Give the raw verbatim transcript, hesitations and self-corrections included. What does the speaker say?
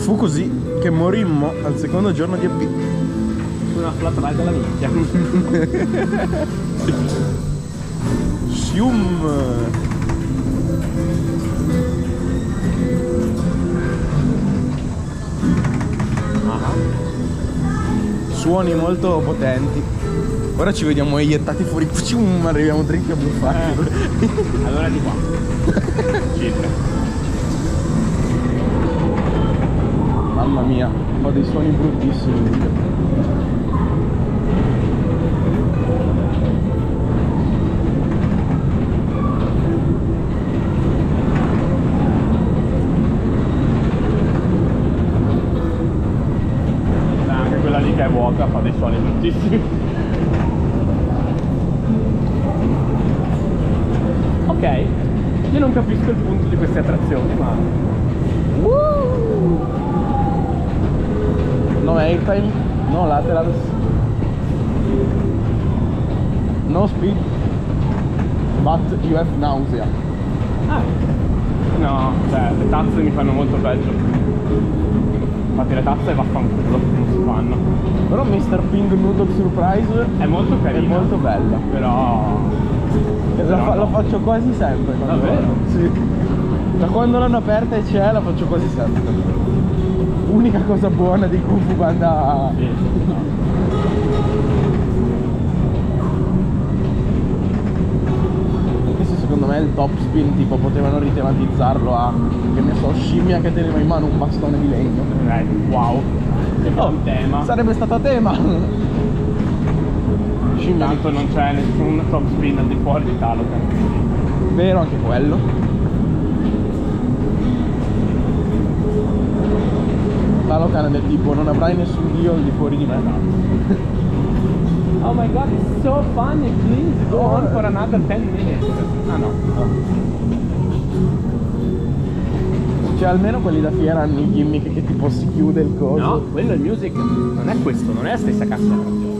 Fu così che morimmo al secondo giorno di A P. Su una flat ride della minchia. Sium. Suoni molto potenti. Ora ci vediamo iettati fuori. Pcium, arriviamo dritti a buffati. Eh. Allora di qua. Circa. Mamma mia, fa dei suoni bruttissimi. Anche quella lì che è vuota fa dei suoni bruttissimi. Ok, io non capisco il punto di queste attrazioni, ma... Uh! No airtime, no laterals, no speed, but you have nausea. Ah, no, cioè, le tazze mi fanno molto peggio. Infatti le tazze vaffanculo, non si fanno. Però mister Ping Noodle Surprise È molto carina. è molto bella. Però... La, fa- no. la faccio quasi sempre. quando- Davvero? Sì. Da quando l'hanno aperta e c'è, la faccio quasi sempre. Unica cosa buona di Kung Fu Panda. Sì, no. Questo secondo me è il top spin, tipo potevano ritematizzarlo a, che ne so, scimmia che teneva in mano un bastone di legno. Eh, wow. Che Oh, buon tema. sarebbe stata tema. Scimmia, Tanto non c'è nessun top spin al di fuori di Talocan. vero anche quello. Talocan è del tipo non avrai nessun dio al di fuori di me. Oh my god, it's so funny, please go on for another ten minutes. Ah no. Cioè almeno quelli da fiera hanno i gimmick che tipo si chiude il coso. No, quello è il music. Non è questo, non è la stessa cazzo di attrazione.